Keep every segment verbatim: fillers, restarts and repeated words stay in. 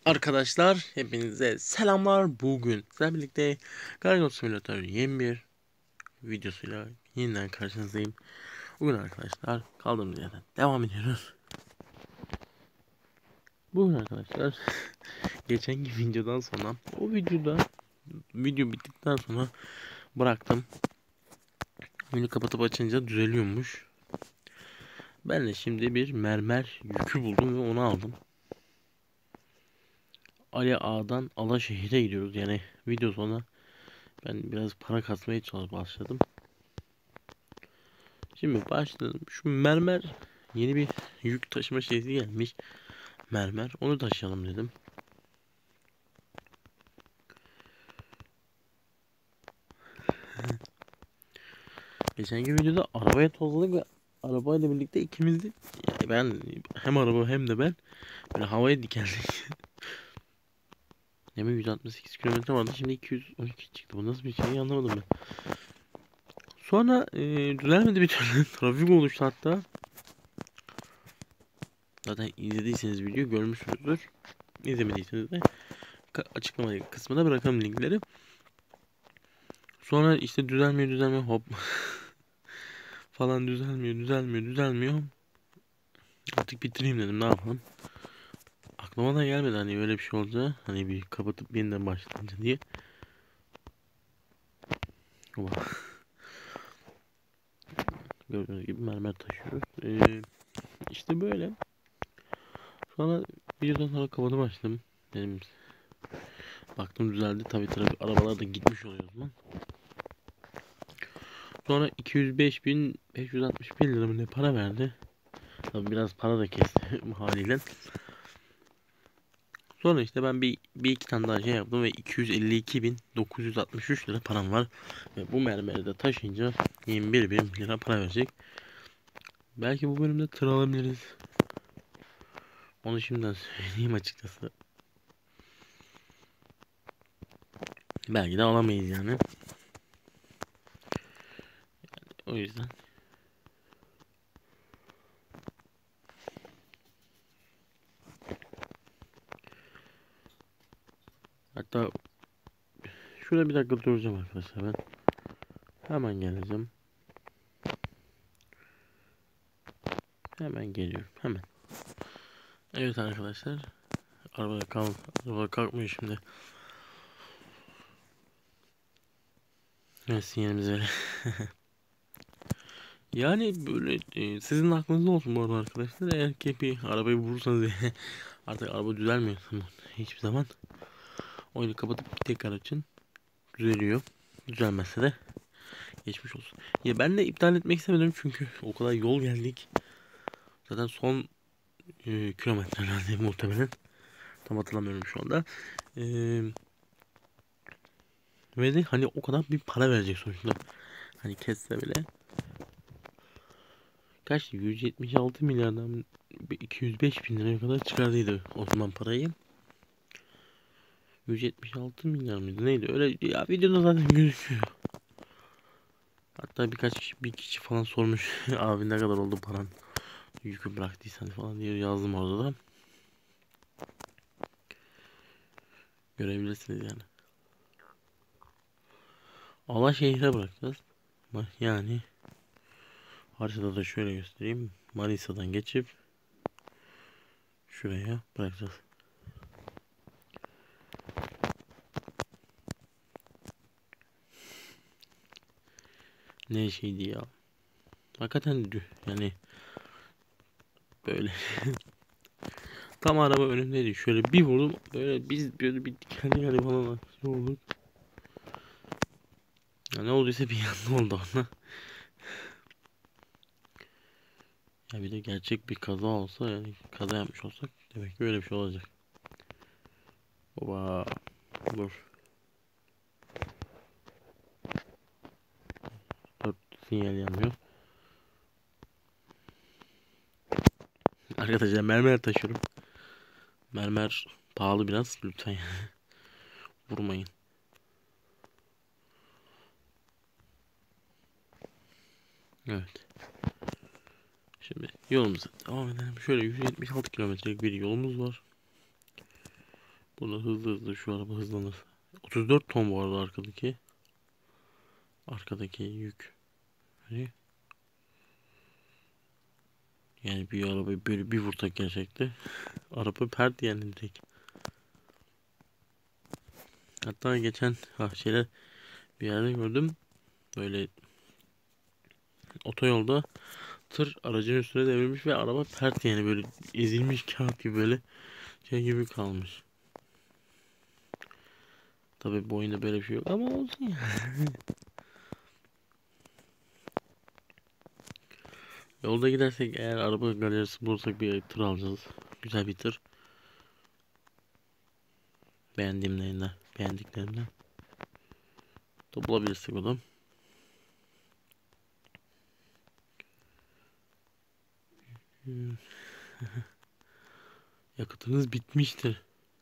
Arkadaşlar hepinize selamlar. Bugün sizlerle birlikte Gargoyle Simulator yeni bir videosuyla yeniden karşınızdayım. Bugün arkadaşlar kaldığımız yerden devam ediyoruz. Bugün arkadaşlar geçenki videodan sonra o videoda video bittikten sonra bıraktım. Oyunu kapatıp açınca düzeliyormuş. Ben de şimdi bir mermer yükü buldum ve onu aldım. Ali Ağa'dan Alaşehir'e gidiyoruz. Yani video sonra ben biraz para kasmaya çalışıp başladım. Şimdi başladım. Şu mermer yeni bir yük taşıma şeysi gelmiş. Mermer. Onu taşıyalım dedim. Geçenki videoda arabaya tozladık ve arabayla birlikte ikimiz de yani ben hem araba hem de ben böyle havaya dikeldik. Demin yüz altmış sekiz kilometre vardı. Şimdi iki yüz on iki çıktı. Bu nasıl bir şey anlamadım ben. Sonra e, düzelmedi bir türlü. Trafik oluştu hatta. Zaten izlediyseniz video görmüşsünüzdür. İzlemediyseniz de açıklama kısmına bırakalım linkleri. Sonra işte düzelmiyor düzelmiyor hop falan düzelmiyor düzelmiyor düzelmiyor. Artık bitireyim dedim, ne yapalım. Aklıma da gelmedi hani öyle bir şey olacağı, hani bir kapatıp yeniden başlayınca diye. Oba. Gördüğünüz gibi mermer taşıyoruz. Ee, işte böyle. Sonra videodan sonra kapatıp başladım. Dedim baktım düzeldi, tabi trafik arabalar da gitmiş oluyor o zaman. Sonra iki yüz beş bin beş yüz altmış bir lira mı ne para verdi. Tabi biraz para da kesti haliyle. Sonra işte ben bir, bir iki tane daha şey yaptım ve iki yüz elli iki bin dokuz yüz altmış üç lira param var. Ve bu mermeri de taşıyınca yirmi bir bin lira para verecek. Belki bu bölümde tır alabiliriz. Onu şimdiden söyleyeyim açıkçası. Belki de alamayız yani. O yüzden. Hatta şurada bir dakika duracağım arkadaşlar ben. Hemen geleceğim. Hemen geliyorum. Hemen. Evet arkadaşlar. Arabada kal arabada kalkmıyor şimdi. Evet, sinyalimiz öyle. Yani böyle e, sizin aklınızda olsun bu arada arkadaşlar. Eğer ki bir arabayı vurursanız artık araba düzelmiyor hiçbir zaman. Oyunu kapatıp tekrar açın. Düzeliyor. Düzelmezse de geçmiş olsun. Ya ben de iptal etmek istemedim çünkü o kadar yol geldik. Zaten son e, kilometrelerde muhtemelen. Tam hatırlamıyorum şu anda. E, ve de hani o kadar bir para verecek sonuçta. Hani kesse bile. Kaç? yüz yetmiş altı milyardan iki yüz beş bin liraya kadar çıkardıydı o zaman parayı. yüz yetmiş altı milyar mıydı neydi? Öyle ya, videoda zaten gözüküyor. Hatta birkaç kişi, bir kişi falan sormuş. Abi ne kadar oldu paran? Yükü bıraktıysan falan diye yazdım orada da. Görebilirsiniz yani. Alaşehir'e bırakacağız. Yani haritada da şöyle göstereyim. Manisa'dan geçip şuraya bırakacağız. Ne şeydi ya. Hakikaten yani böyle tam araba önümdeydi. Şöyle bir vurdum. Böyle biz böyle bir kendi yani falan olduk. Ya ne olduysa bir yandan oldu ona. Ya bir de gerçek bir kaza olsa, yani kaza yapmış olsak demek ki böyle bir şey olacak. Oba. Dur. Dört sinyal yanmıyor. Arkadaşlar mermer taşıyorum. Mermer pahalı biraz, lütfen vurmayın. Evet. Şimdi yolumuza devam edelim. Şöyle yüz yetmiş altı kilometrelik bir yolumuz var. Burada hızlı hızlı şu araba hızlanır. otuz dört ton bu arada arkadaki. Arkadaki yük. Hani yani bir arabayı böyle bir vursak gerçekte. Araba pert yani direkt. Hatta geçen ha, şeyler bir yerde gördüm. Böyle otoyolda tır aracın üstüne devrilmiş ve araba pert yani böyle ezilmiş kağıt gibi böyle şey gibi kalmış. Tabii bu oyunda böyle bir şey yok ama olsun ya. Yolda gidersek eğer araba galerisi bulursak bir tır alacağız. Güzel bir tır. Beğendiğimlerinden, beğendiklerimden. Da bulabilirsek o da. Hmm. Yakıtınız bitmiştir.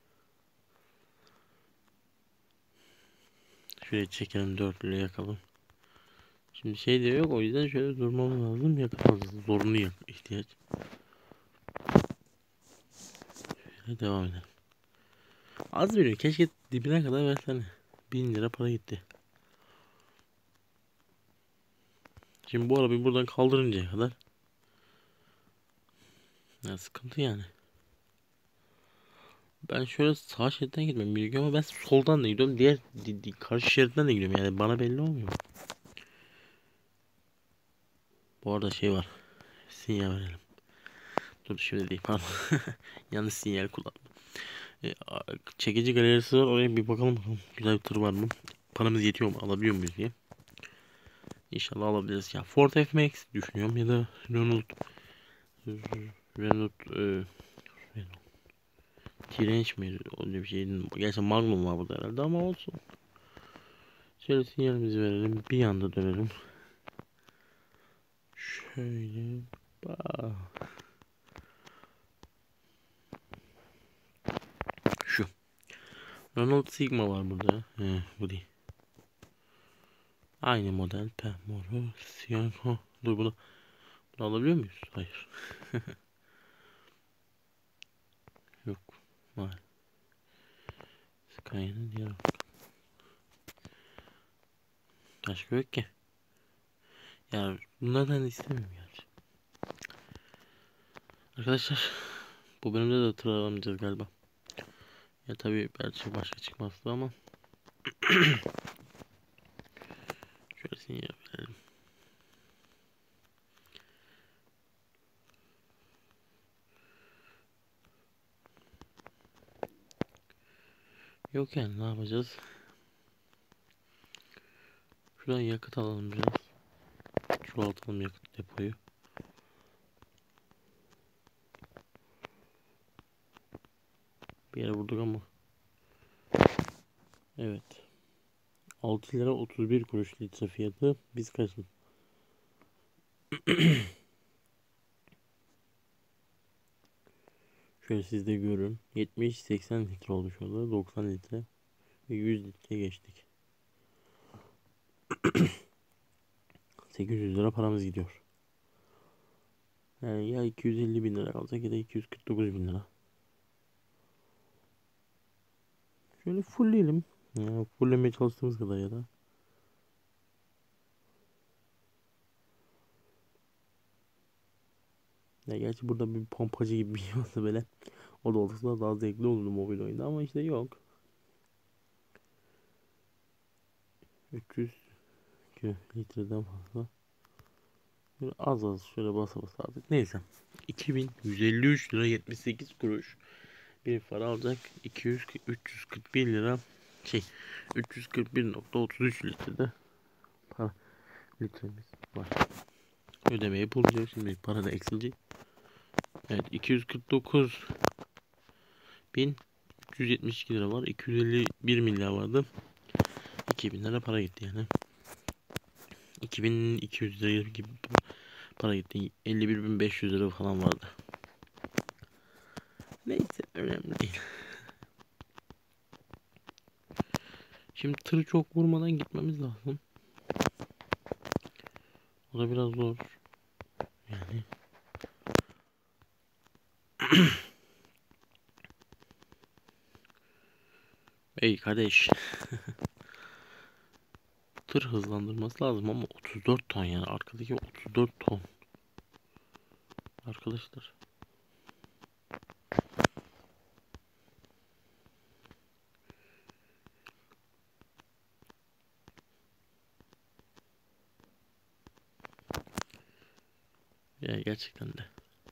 Şöyle çekelim, dörtlüğü yakalım. Şimdi şey de yok, o yüzden şöyle durmamız lazım. Yakıt alacağız. Zorunlu yak ihtiyaç. Şöyle devam edelim. Az veriyor. Keşke dibine kadar versene. Bin lira para gitti. Şimdi bu arabayı buradan kaldırıncaya kadar ya sıkıntı yani. Ben şöyle sağ şeritten gitmem gerekiyor ama ben soldan da gidiyorum. Diğer di, di, karşı şeritten de gidiyorum. Yani bana belli olmuyor. Bu arada şey var. Sinyal verelim. Dur şimdi değil pardon. Yanlış sinyal kullandım. E, çekici galerisi var. Oraya bir bakalım bakalım. Güzel bir tır var mı? Paramız yetiyor mu? Alabiliyor muyuz diye. İnşallah alabiliriz. Ya Ford F-Max düşünüyorum ya da Renault Renault e, Tirenç mi? Öyle bir şey. Gerçi Magnum var burada herhalde ama olsun. Şöyle sinyalimizi verelim. Bir anda dönelim. Şöyle. Bah. Şu. Renault Sigma var burada. He, bu değil. Aynı model. Pemoro. Siyah. Dur bunu. Bunu alabiliyor muyuz? Hayır. Yok. Var. Skya'nın diğer. Başka yok ki. Ya bunlardan istemiyorum gerçi. Arkadaşlar. Bu bölümde de tır alamayacağız galiba. Ya tabii belki başka çıkmazdı ama. Şöyle sinyal verelim. Yok yani ne yapacağız? Şuradan yakıt alalım biraz. Çoğaltalım yakıt depoyu. Bir yere vurduk ama. Evet. altı lira otuz bir kuruş litre fiyatı. Biz kaçın? Şöyle siz de görün. yetmiş seksen litre oldu şu anda. doksan litre. Ve yüz litre geçtik. sekiz yüz lira paramız gidiyor. Yani ya iki yüz elli bin lira kalacak ya da iki yüz kırk dokuz bin lira. Şöyle fullleyelim. Ya fulllemeye çalıştığımız kadar ya da. Ya gerçi burada bir pompacı gibi bir şey olsa böyle. O da olsa daha zevkli olurdu mobil oyunda ama işte yok. üç yüz litreden fazla. Şöyle az az şöyle basa basa artık. Neyse. iki bin yüz elli üç lira yetmiş sekiz kuruş bir para alacak. iki yüz üç yüz kırk bir lira şey üç yüz kırk bir nokta otuz üç litrede para litremiz var. Ödeme yapılacak. Şimdi para da eksilecek. Evet, iki yüz kırk dokuz bin üç yüz yetmiş iki lira var. iki yüz elli bir milyar vardı. iki bin lira para gitti yani. iki bin iki yüz lira gibi para gitti. elli bir bin beş yüz lira falan vardı. Neyse önemli değil. Şimdi tırı çok vurmadan gitmemiz lazım. O da biraz zor. Yani. Ey kardeş. Tır hızlandırması lazım ama otuz dört ton, yani arkadaki otuz dört ton. Arkadaşlar. Ya gerçekten de.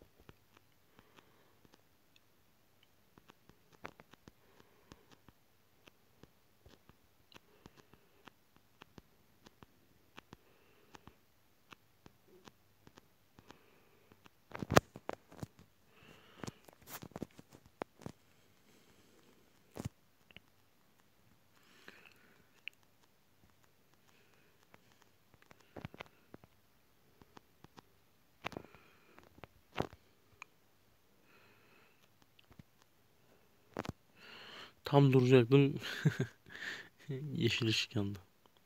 Tam duracaktım. Yeşil ışık yandı.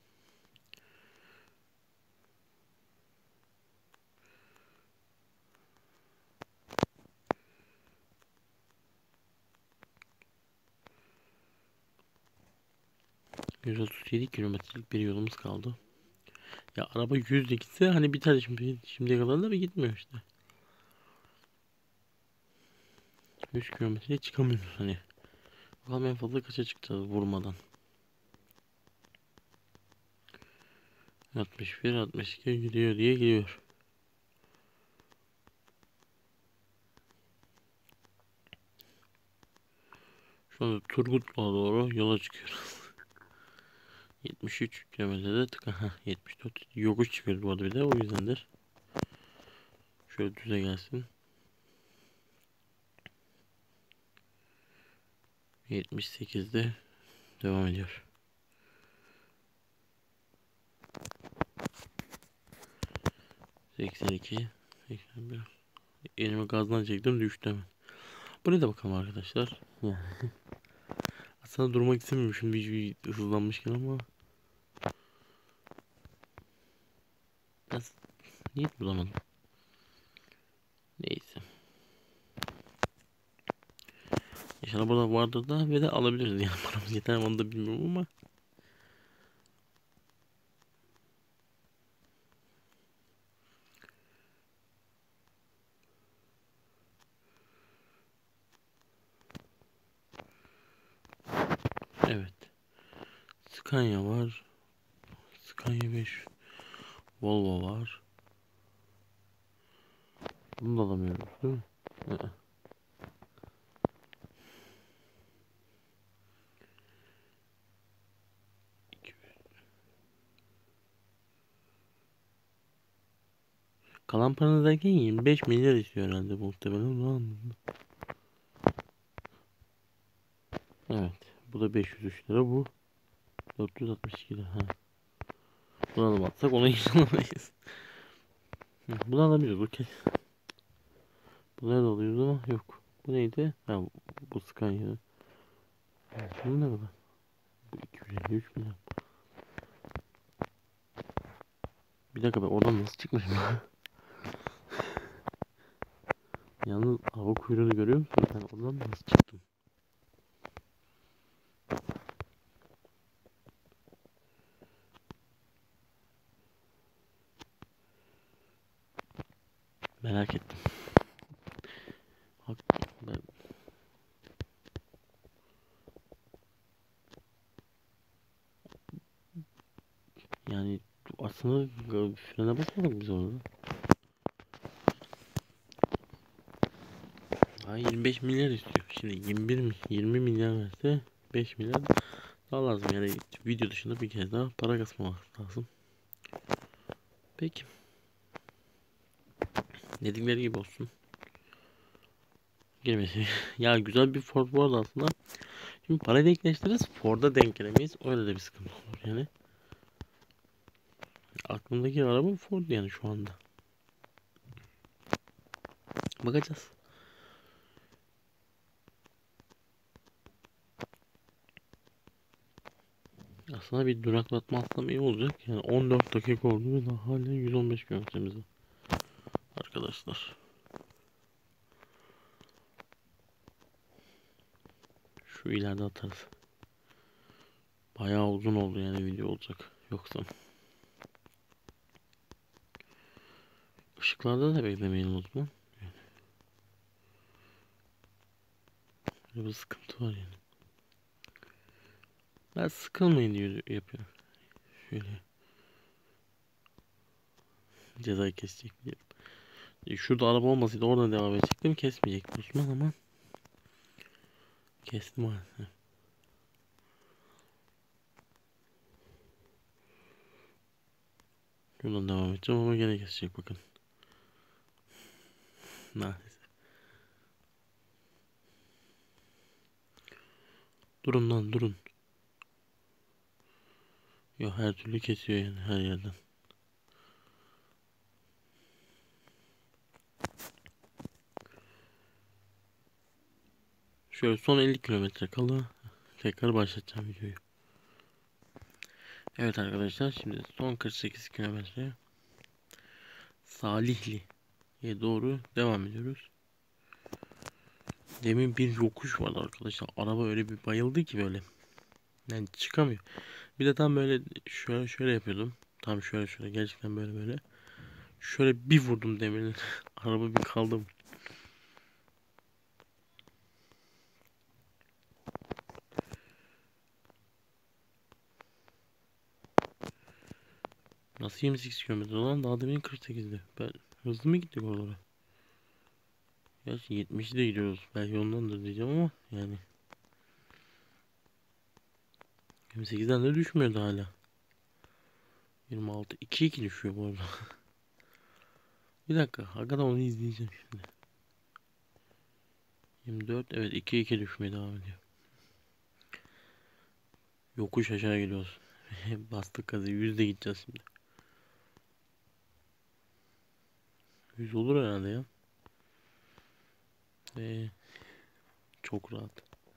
yüz otuz yedi kilometrelik bir yolumuz kaldı. Ya araba yüzde gitse hani biter, şimdi şimdiye kadar da bir gitmiyor işte. yüz kilometreye çıkamıyoruz hani. Bakalım en fazla kaça çıkacağız vurmadan. altmış bir altmış iki gidiyor diye gidiyor. Şu anda Turgutlu'ya doğru yola çıkıyoruz. yetmiş üç kilometrede tıka. yetmiş dört yokuş çıkıyoruz bu arada, bir de o yüzdendir. Şöyle düze gelsin. yetmiş sekizde devam ediyor. seksen iki seksen bir. Elimi gazdan çektim, düştü hemen. Buraya da bakalım arkadaşlar. Yani. Aslında durmak istemiyorum bir, bir hızlanmışken ama biraz niyet bulamadım. Neyse. İnşallah burada vardır da ve de alabiliriz yani, paramız yeter mi onu da bilmiyorum ama. Evet. Scania var. Scania beş. Volvo var. Bunu da alamıyoruz değil mi? Hı. Kalan paranız derken yirmi beş milyar istiyor herhalde muhtemelen. Onu anladım. Evet. Bu da beş yüz üç lira, bu dört yüz altmış iki lira. Ha. Buna da batsak onu hiç alamayız. Hı, bunu alamıyoruz. Okey. Bunları da alıyoruz ama yok. Bu neydi? Ha, bu Scania. Bu ne kadar? Bu iki yüz elli üç milyon. Bir dakika, ben oradan nasıl çıkmışım? Yalnız hava kuyruğunu görüyor musun? Ben oradan nasıl çıktım? Merak ettim. Hak, ben... Yani aslında frene basmadık biz orada. Ha, yirmi beş milyar istiyor. Şimdi yirmi bir mi? yirmi milyar verse beş milyar daha lazım. Yani video dışında bir kez daha para kasmamak lazım. Peki. Dedikleri gibi olsun. Girmesi. Ya güzel bir Ford bu arada aslında. Şimdi para denkleştiririz. Ford'a denk gelemeyiz. Öyle de bir sıkıntı olur yani. Aklımdaki araba Ford yani şu anda. Bakacağız. Aslında bir duraklatma aslında iyi olacak. Yani on dört dakika oldu ve daha hala yüz on beş kilometremiz var. Arkadaşlar. Şu ileride atarız. Bayağı uzun oldu yani video olacak. Yoksa ışıklarda da beklemeyin o zaman. Böyle bir sıkıntı var yani. Ben sıkılmayın diye yapıyorum. Şöyle cezayı kesecek diye. E, şurada araba olmasaydı oradan devam edecektim. Kesmeyecektim Osman ama kestim maalesef. Şuradan devam edeceğim ama gene kesecek bakın. Maalesef. Durun lan durun. Yok her türlü kesiyor yani her yerden. Şöyle son elli kilometre kala tekrar başlatacağım videoyu. Evet arkadaşlar şimdi son kırk sekiz kilometre Salihli'ye doğru devam ediyoruz. Demin bir yokuş vardı arkadaşlar. Araba öyle bir bayıldı ki böyle. Yani çıkamıyor. Bir de tam böyle şöyle şöyle yapıyordum. Tam şöyle şöyle gerçekten böyle böyle. Şöyle bir vurdum demirine. Araba bir kaldı. Nasıl yirmi sekiz kilometre lan? Daha demin kırk sekizdi. Ben hızlı mı gittik oralara? Gerçi yetmişte gidiyoruz. Belki ondandır diyeceğim ama yani. yirmi sekizden de düşmüyordu hala. yirmi altı. iki iki düşüyor bu arada. Bir dakika. Hakikaten onu izleyeceğim şimdi. yirmi dört. Evet iki iki düşmeye devam ediyor. Yokuş aşağı gidiyoruz. Bastık gazı. yüzde gideceğiz şimdi. yüz olur herhalde ya. Ve çok rahat.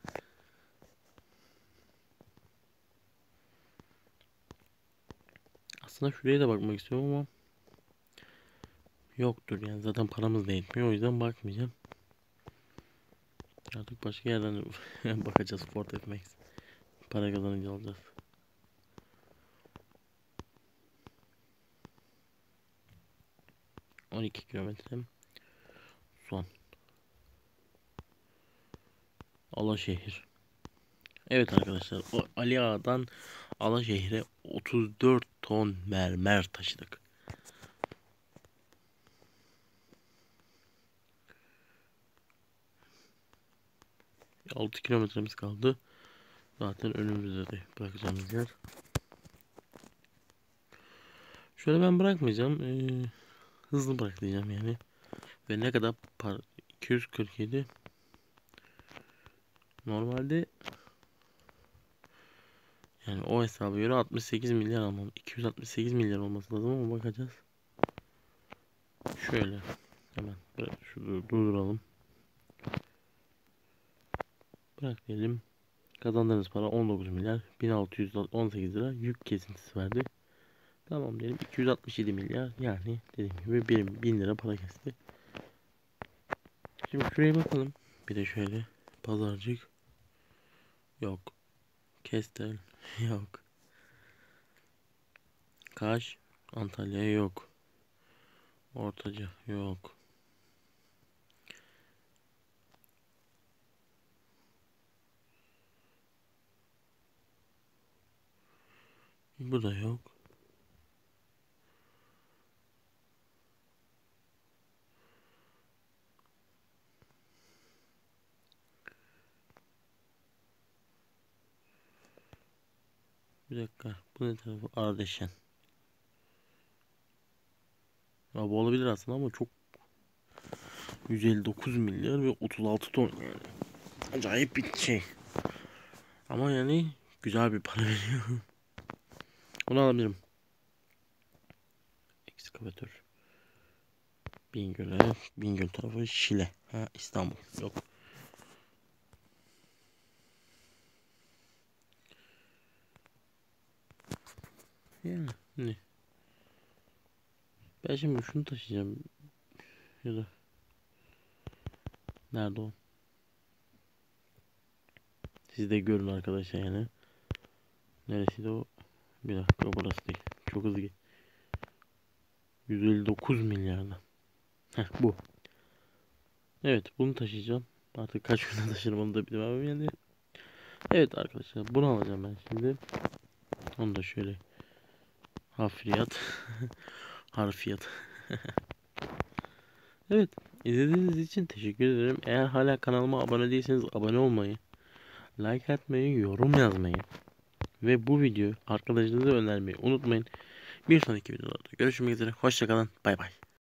Aslında şuraya da bakmak istiyorum ama yoktur yani zaten paramız da yetmiyor o yüzden bakmayacağım. Artık başka yerden bakacağız. Ford F-Max. Para kazanınca alacağız. on iki kilometre son. Alaşehir. Evet arkadaşlar o Ali Ağa'dan Alaşehir'e otuz dört ton mermer taşıdık. altı kilometremiz kaldı. Zaten önümüzde de bırakacağımız yer. Şöyle ben bırakmayacağım. Ee, hızlı bırakacağım yani. Ve ne kadar para? iki yüz kırk yedi. Normalde yani o hesaba göre altmış sekiz milyar almam. iki yüz altmış sekiz milyar olması lazım ama bakacağız. Şöyle hemen şurada durduralım. Bırak diyelim. Kazandığınız para on dokuz milyar bin altı yüz on sekiz lira yük kesintisi verdi. Tamam diyelim iki yüz altmış yedi milyar yani dediğim gibi bir bin lira para kesti. Şimdi şuraya bakalım. Bir de şöyle pazarcık yok. Kestel yok. Kaş Antalya yok. Ortaca yok. Bu da yok. Bir dakika. Bu ne tarafı? Ardeşen. Ya bu olabilir aslında ama çok yüz elli dokuz milyar ve otuz altı ton yani. Acayip bir şey. Ama yani güzel bir para veriyor. Onu alabilirim. Ekskavatör. Bingöl'e. Bingöl tarafı Şile. Ha İstanbul. Yok. Yani ne? Ben şimdi şunu taşıyacağım. Ya da nerede o? Siz de görün arkadaşlar yani. Neresiydi o? Bir dakika, burası değil. Çok hızlı. yüz elli dokuz milyardan. Heh, bu. Evet, bunu taşıyacağım. Artık kaç günde taşırım onu da bilemem yani. Evet arkadaşlar, bunu alacağım ben şimdi. Onu da şöyle hafriyat. Harfiyat. Evet, izlediğiniz için teşekkür ederim. Eğer hala kanalıma abone değilseniz abone olmayı, like atmayı, yorum yazmayı ve bu videoyu arkadaşlarınıza önermeyi unutmayın. Bir sonraki videolarda görüşmek üzere. Hoşçakalın. Bay bay.